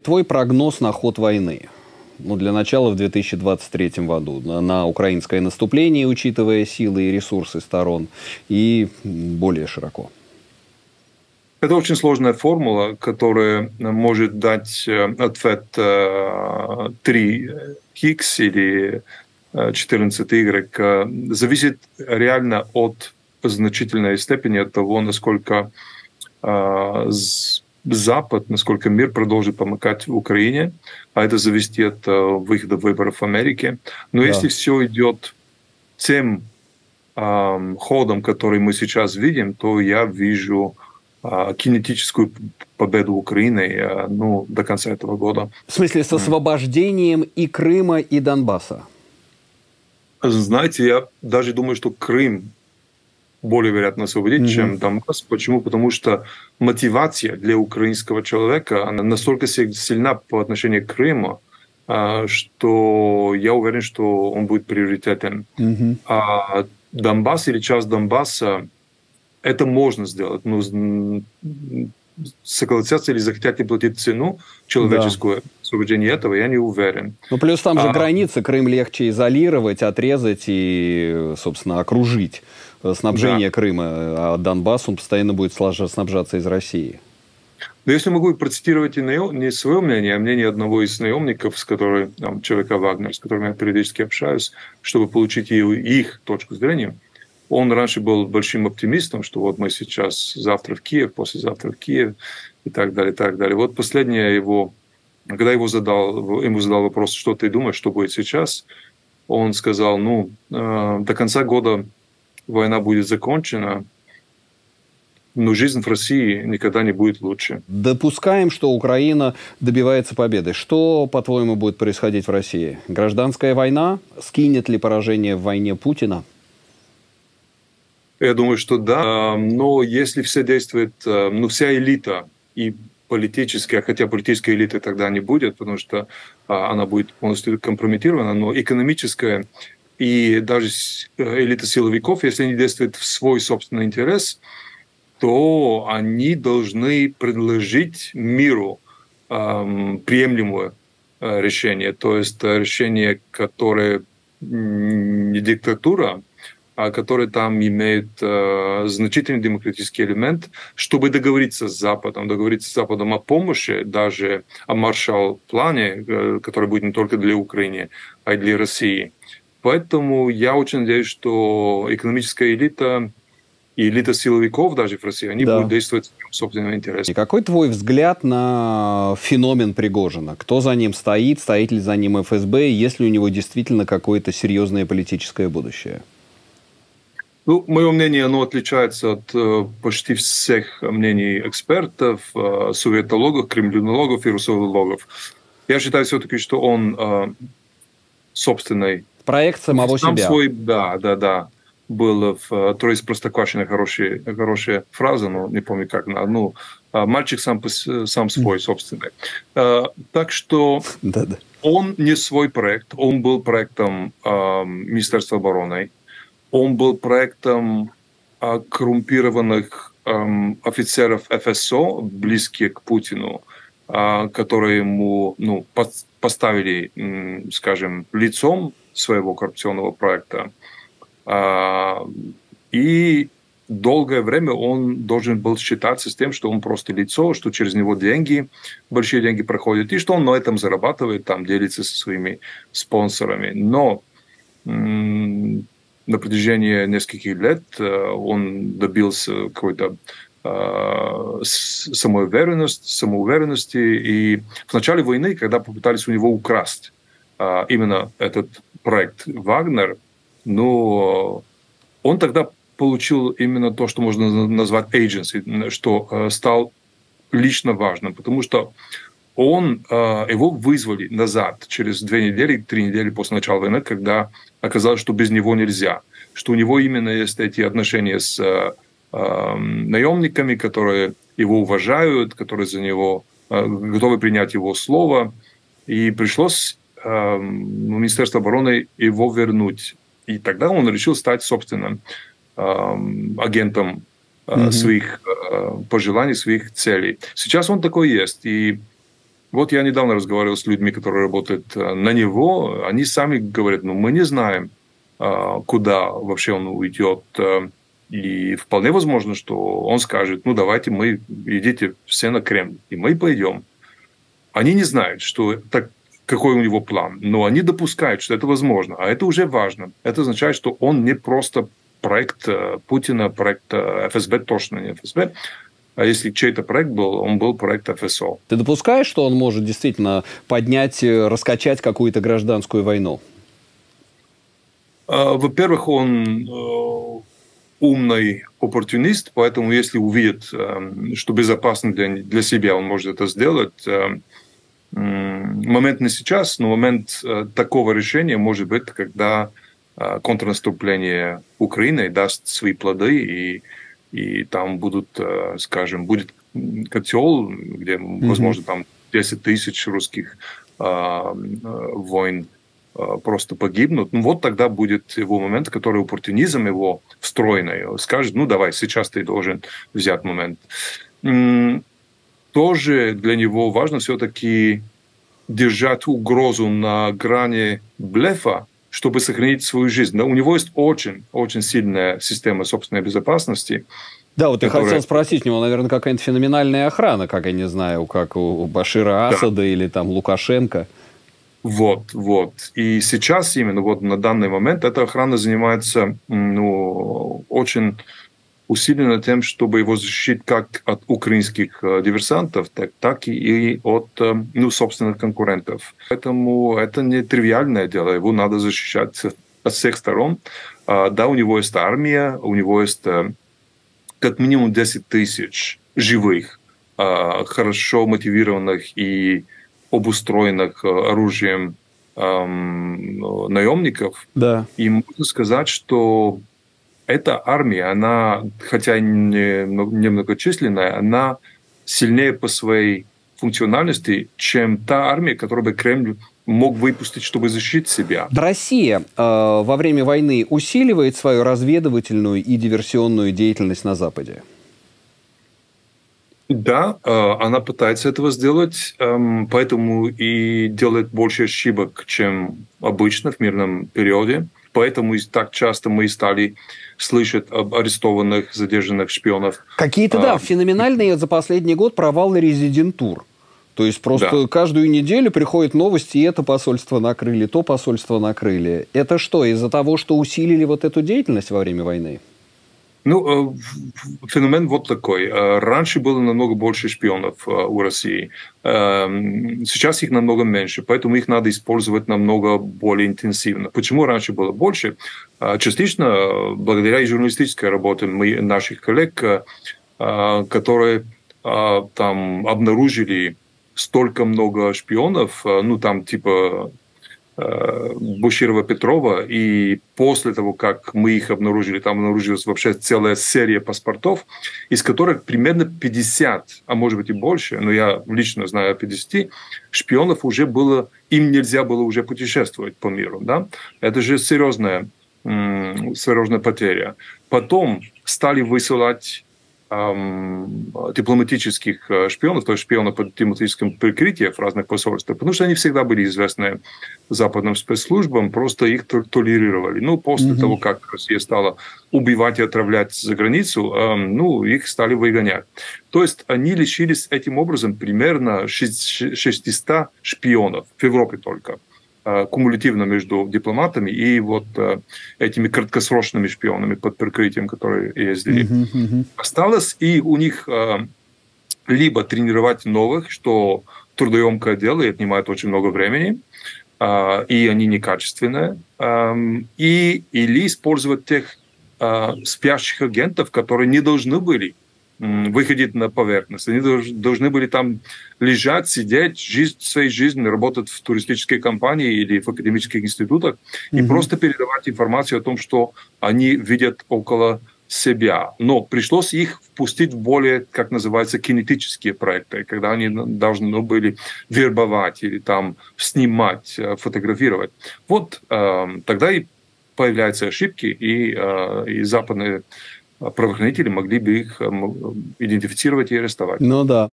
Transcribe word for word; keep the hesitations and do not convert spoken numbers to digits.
твой прогноз на ход войны? Ну, для начала в две тысячи двадцать третьем году на, на украинское наступление, учитывая силы и ресурсы сторон, и более широко. Это очень сложная формула, которая может дать ответ три икс или четырнадцать игрек. Зависит реально от значительной степени от того, насколько Запад, насколько мир продолжит помогать Украине, а это зависит от выхода выборов в Америке. Но да. Если все идет тем э, ходом, который мы сейчас видим, то я вижу э, кинетическую победу Украины э, ну, до конца этого года. В смысле, с освобождением и Крыма, и Донбасса? Знаете, я даже думаю, что Крым более вероятно освободить, mm-hmm. чем Донбасс. Почему? Потому что мотивация для украинского человека она настолько сильна по отношению к Крыму, что я уверен, что он будет приоритетен. Mm-hmm. А Донбасс или часть Донбасса, это можно сделать. Но согласятся или захотят ли платить цену человеческую да. освобождение этого, я не уверен. Ну, плюс там же а... границы, Крым легче изолировать, отрезать и, собственно, окружить снабжение да. Крыма, а Донбасс, он постоянно будет снабжаться из России. Но если могу процитировать не свое мнение, а мнение одного из наемников, с которым, там, ЧВК «Вагнер», с которым я периодически общаюсь, чтобы получить их точку зрения. Он раньше был большим оптимистом, что вот мы сейчас завтра в Киев, послезавтра в Киев и так далее, и так далее. Вот последнее его, когда его задал, ему задал вопрос, что ты думаешь, что будет сейчас, он сказал, ну, э, до конца года война будет закончена, но жизнь в России никогда не будет лучше. Допускаем, что Украина добивается победы. Что, по-твоему, будет происходить в России? Гражданская война? Скинет ли поражение в войне Путина? Я думаю, что да, но если все действует, ну, вся элита и политическая, хотя политической элиты тогда не будет, потому что она будет полностью компрометирована, но экономическая и даже элита силовиков, если они действуют в свой собственный интерес, то они должны предложить миру эм, приемлемое э, решение, то есть решение, которое не диктатура, а которые там имеют э, значительный демократический элемент, чтобы договориться с Западом, договориться с Западом о помощи, даже о Маршалл-плане, э, который будет не только для Украины, а и для России. Поэтому я очень надеюсь, что экономическая элита и элита силовиков даже в России, они да. будут действовать в собственном интересе. И какой твой взгляд на феномен Пригожина? Кто за ним стоит? Стоит ли за ним эф эс бэ? Есть ли у него действительно какое-то серьезное политическое будущее? Ну, мое мнение, оно отличается от э, почти всех мнений экспертов, э, советологов, кремлинологов и русологов. Я считаю все-таки, что он э, собственный... Проект самого сам себя. Свой, да, да, да. Был в «Трое из Простоквашино» хорошая, хорошая фраза, но не помню как. Ну, мальчик сам, сам свой, собственный. Э, так что Да-да. Он не свой проект. Он был проектом э, Министерства обороны. Он был проектом э, коррумпированных э, офицеров эф эс о, близких к Путину, э, которые ему ну, по поставили, э, скажем, лицом своего коррупционного проекта. Э, и долгое время он должен был считаться с тем, что он просто лицо, что через него деньги, большие деньги проходят, и что он на этом зарабатывает, там делится со своими спонсорами. Но э, на протяжении нескольких лет он добился какой-то э, самоуверенности, самоуверенности. И в начале войны, когда попытались у него украсть э, именно этот проект «Вагнер», ну, он тогда получил именно то, что можно назвать agency, что э, стал лично важным, потому что он, его вызвали назад через две недели, три недели после начала войны, когда оказалось, что без него нельзя. Что у него именно есть эти отношения с э, наемниками, которые его уважают, которые за него э, готовы принять его слово. И пришлось э, Министерству обороны его вернуть. И тогда он решил стать собственным э, агентом э, mm-hmm. своих э, пожеланий, своих целей. Сейчас он такой есть. И Вот я недавно разговаривал с людьми, которые работают на него. Они сами говорят, ну, мы не знаем, куда вообще он уйдет. И вполне возможно, что он скажет, ну, давайте мы, идите все на Кремль, и мы пойдем. Они не знают, что так, какой у него план, но они допускают, что это возможно. А это уже важно. Это означает, что он не просто проект Путина, проект эф эс бэ, точно не эф эс бэ. А если чей-то проект был, он был проект эф эс о. Ты допускаешь, что он может действительно поднять, раскачать какую-то гражданскую войну? Во-первых, он умный оппортунист, поэтому если увидит, что безопасно для, для себя, он может это сделать. Момент не сейчас, но момент такого решения может быть, когда контрнаступление Украины даст свои плоды, и, и там будут, скажем, будет котел, где, mm-hmm. возможно, там десять тысяч русских э, войн просто погибнут. Ну, вот тогда будет его момент, который оппортунизм его встроенный скажет, ну, давай, сейчас ты должен взять момент. Тоже для него важно все-таки держать угрозу на грани блефа, чтобы сохранить свою жизнь. Но у него есть очень, очень сильная система собственной безопасности. Да, вот которая... я хотел спросить, у него, наверное, какая-то феноменальная охрана, как я не знаю, как у Башира Асада, да, или там Лукашенко. Вот, вот. И сейчас именно вот на данный момент эта охрана занимается, ну, очень усиленно тем, чтобы его защитить как от украинских диверсантов, так, так и от, ну, собственных конкурентов. Поэтому это не тривиальное дело, его надо защищать от всех сторон. Да, у него есть армия, у него есть как минимум десять тысяч живых, хорошо мотивированных и обустроенных оружием эм, наемников. Да. И можно сказать, что эта армия, она, хотя не, не многочисленная, она сильнее по своей функциональности, чем та армия, которую бы Кремль мог выпустить, чтобы защитить себя. Россия э, во время войны усиливает свою разведывательную и диверсионную деятельность на Западе? Да, она пытается этого сделать, поэтому и делает больше ошибок, чем обычно в мирном периоде. Поэтому и так часто мы стали слышать об арестованных, задержанных шпионов. Какие-то, да, феноменальные за последний год провалы резидентур. То есть просто да. каждую неделю приходят новости, и это посольство накрыли, то посольство накрыли. Это что, из-за того, что усилили вот эту деятельность во время войны? Ну, феномен вот такой. Раньше было намного больше шпионов у России. Сейчас их намного меньше, поэтому их надо использовать намного более интенсивно. Почему раньше было больше? Частично благодаря и журналистической работе наших коллег, которые там обнаружили столько много шпионов, ну, там типа Буширова-Петрова, и после того, как мы их обнаружили, там обнаружилась вообще целая серия паспортов, из которых примерно пятьдесят, а может быть и больше, но я лично знаю о пятидесяти, шпионов уже было, им нельзя было уже путешествовать по миру. Да? Это же серьезная, серьезная потеря. Потом стали высылать дипломатических шпионов, то есть шпионов под дипломатическим прикрытием в разных посольствах, потому что они всегда были известны западным спецслужбам, просто их толерировали. Ну, после mm-hmm. того, как Россия стала убивать и отравлять за границу, ну, их стали выгонять. То есть они лишились этим образом примерно шестисот шпионов в Европе только, кумулятивно между дипломатами и вот этими краткосрочными шпионами под прикрытием, которые ездили. Uh-huh, uh-huh. Осталось и у них либо тренировать новых, что трудоемкое дело и отнимает очень много времени, и они некачественные, и, или использовать тех спящих агентов, которые не должны были выходить на поверхность. Они должны были там лежать, сидеть, жизнь, своей жизнью, работать в туристической компании или в академических институтах mm-hmm. и просто передавать информацию о том, что они видят около себя. Но пришлось их впустить в более, как называется, кинетические проекты, когда они должны были вербовать или там снимать, фотографировать. Вот э, тогда и появляются ошибки, и, э, и западные правоохранители могли бы их идентифицировать и арестовать. Ну да.